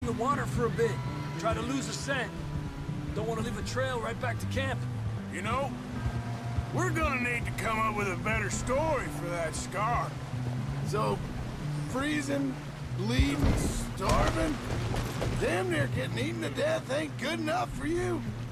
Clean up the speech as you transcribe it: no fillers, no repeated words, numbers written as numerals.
the water for a bit. Try to lose a scent. Don't want to leave a trail right back to camp. You know, we're gonna need to come up with a better story for that scar. So, freezing, bleeding, starving, damn near getting eaten to death ain't good enough for you?